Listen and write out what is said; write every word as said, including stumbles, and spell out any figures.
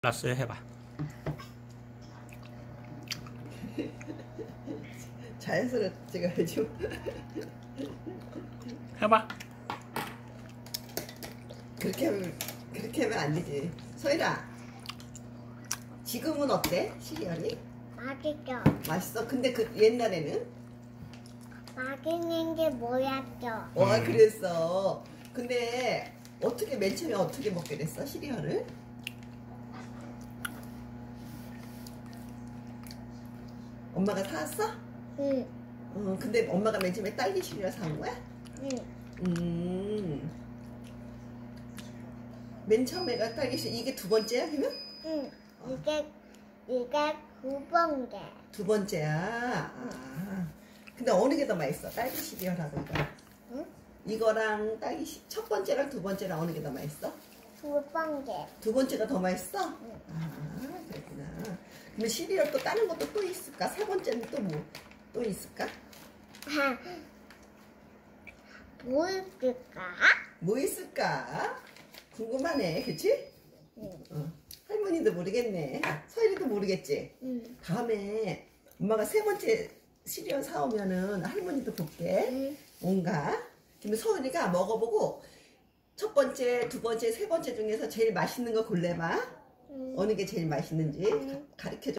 라스 해봐. 자연스럽게 찍어야죠. 해봐. 그렇게 하면 그렇게 하면 안 되지. 서일아, 지금은 어때? 시리얼이? 맛있죠? 맛있어? 근데 그 옛날에는? 맛있는 게 뭐였죠? 와, 음. 그랬어. 근데 어떻게 맨 처음에 어떻게 먹게 됐어? 시리얼을? 엄마가 사왔어? 응, 어, 근데 엄마가 맨 처음에 딸기 시리얼 사온 거야? 응. 음. 맨 처음에가 딸기 시리얼. 이게 두 번째야, 그러면? 응. 이게 이게 두 번째. 두 번째야. 아. 근데 어느 게 더 맛있어? 딸기 시리얼하고 이거. 응? 이거랑 딸기 시... 첫 번째랑 두 번째랑 어느 게 더 맛있어? 두 번째. 두 번째가 더 맛있어? 응. 아, 그렇구나. 그러면 시리얼 또 다른 것도 또 있을까? 세 번째는 또 뭐? 또 있을까? 하. 뭐 있을까? 뭐 있을까? 궁금하네, 그치? 응. 어. 할머니도 모르겠네. 서일이도 모르겠지? 응. 다음에 엄마가 세 번째 시리얼 사오면은 할머니도 볼게. 응. 뭔가. 그러면 서울이가 먹어보고 첫 번째, 두 번째, 세 번째 중에서 제일 맛있는 거 골라봐. 응. 어느 게 제일 맛있는지 응. 가르쳐줘.